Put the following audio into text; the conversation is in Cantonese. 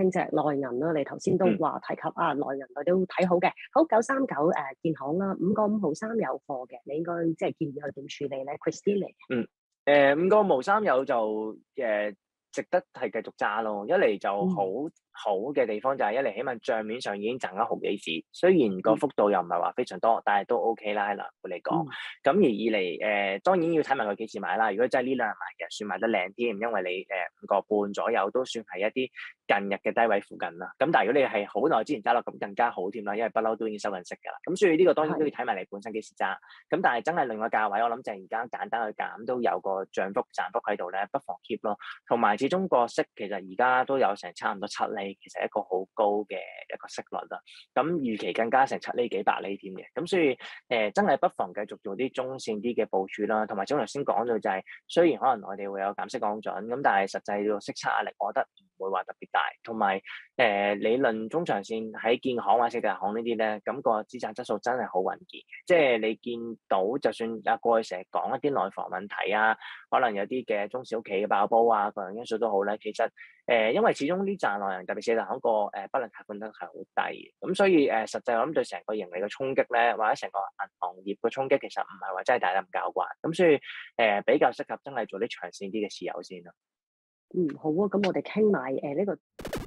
傾隻內銀啦。你頭先都話提及內銀佢都睇好嘅。好939建行啦，5個5毫3有貨嘅，你應該即係建議佢點處理咧 ？Christine。 5個5毫3有就值得係繼續揸咯。一嚟就好嘅地方就係一嚟起碼帳面上已經賺咗毫幾子，雖然個幅度又唔係話非常多，但係都 OK 啦，喺來回嚟講。咁而二嚟當然要睇埋佢幾時買啦。如果真係呢兩日買嘅，算買得靚添，因為你5個半左右都算係一啲近日嘅低位附近啦。咁但係如果你係好耐之前揸落，咁更加好添啦，因為不嬲都已經收緊息㗎啦。咁所以呢個當然都要睇埋你本身幾時揸。咁但係真係另外價位，我諗就係而家簡單去減都有個漲幅喺度咧，不妨 keep 咯。同埋始終個息其實而家都有成差唔多7厘，其實一個好高嘅一個息率啦。咁預期更加成7厘幾8厘添嘅。咁所以真係不妨繼續做啲中線啲嘅部署啦。同埋頭先講到就係，雖然可能我哋會有減息降準，咁但係實際個息差壓力，我覺得唔會話特別大。同埋理論中長線喺建行或者四大行呢啲咧，咁個資產質素真係好穩健嘅。即係你見到，就算過去成日講一啲內房問題啊，可能有啲嘅中小企嘅爆煲啊，各樣因素都好咧。其實因為始終呢紮內人，特別四大行個不良貸款率係好低嘅，咁所以實際我諗對成個盈利嘅衝擊咧，或者成個銀行業嘅衝擊，其實唔係話真係大得咁交關。咁所以比較適合真係做啲長線啲嘅持有先咯。 好啊，咁我哋傾埋呢個。